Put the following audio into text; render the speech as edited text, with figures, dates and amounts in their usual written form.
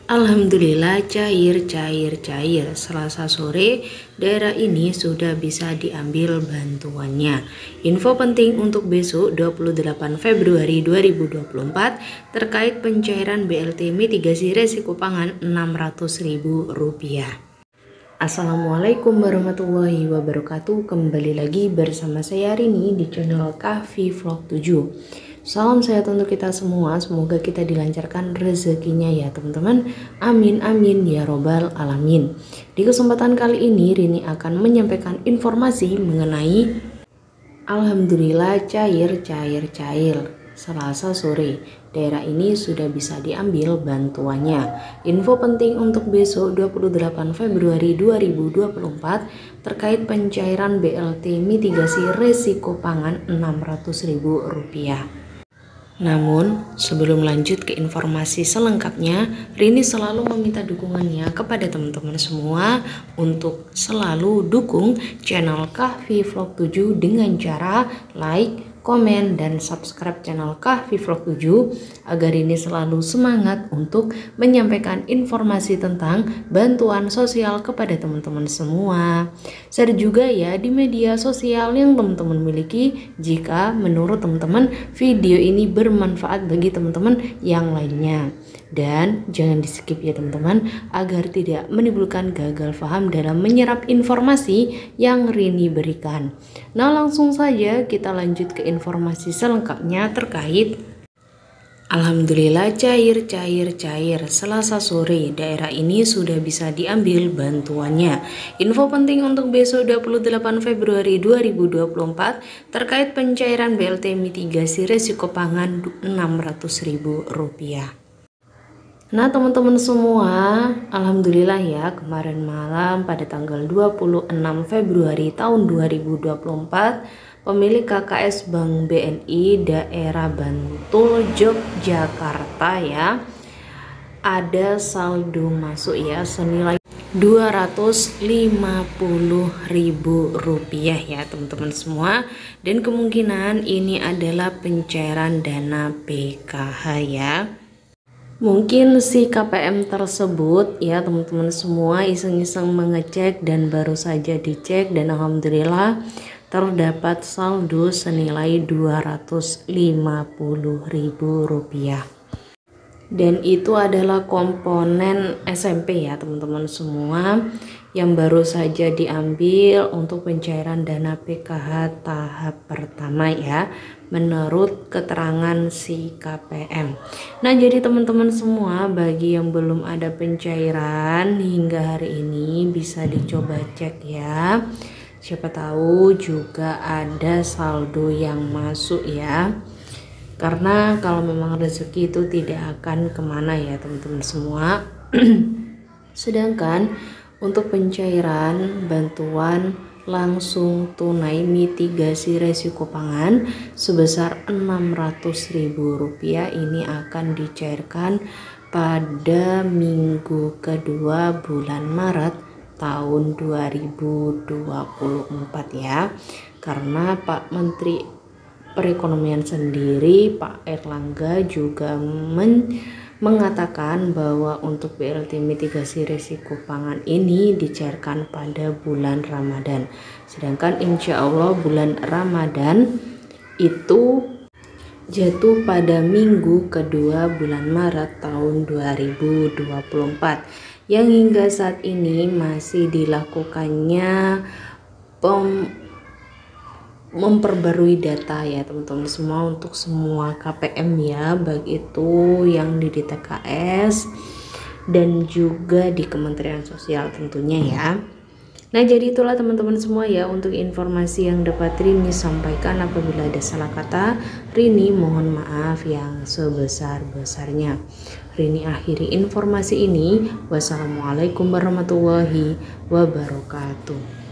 Alhamdulillah cair. Selasa sore daerah ini sudah bisa diambil bantuannya. Info penting untuk besok 28 Februari 2024 terkait pencairan BLT mitigasi resiko pangan Rp600.000. Assalamualaikum warahmatullahi wabarakatuh. Kembali lagi bersama saya Rini di channel Kahfi Vlog 7. Salam sehat untuk kita semua, semoga kita dilancarkan rezekinya ya teman-teman. Amin amin ya robbal alamin. Di kesempatan kali ini Rini akan menyampaikan informasi mengenai Alhamdulillah cair. Selasa sore daerah ini sudah bisa diambil bantuannya. Info penting untuk besok 28 Februari 2024 terkait pencairan BLT mitigasi resiko pangan Rp600.000. Namun, sebelum lanjut ke informasi selengkapnya, Rini selalu meminta dukungannya kepada teman-teman semua untuk selalu dukung channel Kahfi Vlog 7 dengan cara like, komen, dan subscribe channel Kahfi Vlog 7 agar Rini selalu semangat untuk menyampaikan informasi tentang bantuan sosial kepada teman-teman semua. Share juga ya di media sosial yang teman-teman miliki jika menurut teman-teman video ini bermanfaat bagi teman-teman yang lainnya. Dan jangan di skip ya teman-teman agar tidak menimbulkan gagal paham dalam menyerap informasi yang Rini berikan. Nah langsung saja kita lanjut ke informasi selengkapnya terkait Alhamdulillah cair. Selasa sore daerah ini sudah bisa diambil bantuannya. Info penting untuk besok 28 Februari 2024 terkait pencairan BLT mitigasi resiko pangan Rp600.000. Nah teman-teman semua, alhamdulillah ya, kemarin malam pada tanggal 26 Februari tahun 2024 pemilik KKS Bank BNI daerah Bantul Yogyakarta ya ada saldo masuk ya senilai Rp250.000 ya teman-teman semua, dan kemungkinan ini adalah pencairan dana PKH ya. Mungkin si KPM tersebut ya teman-teman semua iseng-iseng mengecek dan baru saja dicek dan alhamdulillah terdapat saldo senilai Rp250.000. Dan itu adalah komponen SMP ya teman-teman semua yang baru saja diambil untuk pencairan dana PKH tahap pertama ya menurut keterangan si KPM. Nah jadi teman-teman semua, bagi yang belum ada pencairan hingga hari ini bisa dicoba cek ya, siapa tahu juga ada saldo yang masuk ya, karena kalau memang rezeki itu tidak akan kemana ya teman-teman semua. Sedangkan untuk pencairan bantuan langsung tunai mitigasi resiko pangan sebesar Rp600.000 ini akan dicairkan pada minggu kedua bulan Maret tahun 2024 ya, karena Pak Menteri Perekonomian sendiri Pak Erlangga juga mengatakan bahwa untuk BLT mitigasi risiko pangan ini dicairkan pada bulan Ramadan. Sedangkan insya Allah bulan Ramadan itu jatuh pada minggu kedua bulan Maret tahun 2024 yang hingga saat ini masih dilakukannya memperbarui data ya teman-teman semua untuk semua KPM ya, baik itu yang di DTKS dan juga di Kementerian Sosial tentunya ya. Nah jadi itulah teman-teman semua ya untuk informasi yang dapat Rini sampaikan. Apabila ada salah kata, Rini mohon maaf yang sebesar-besarnya. Rini akhiri informasi ini. Wassalamualaikum warahmatullahi wabarakatuh.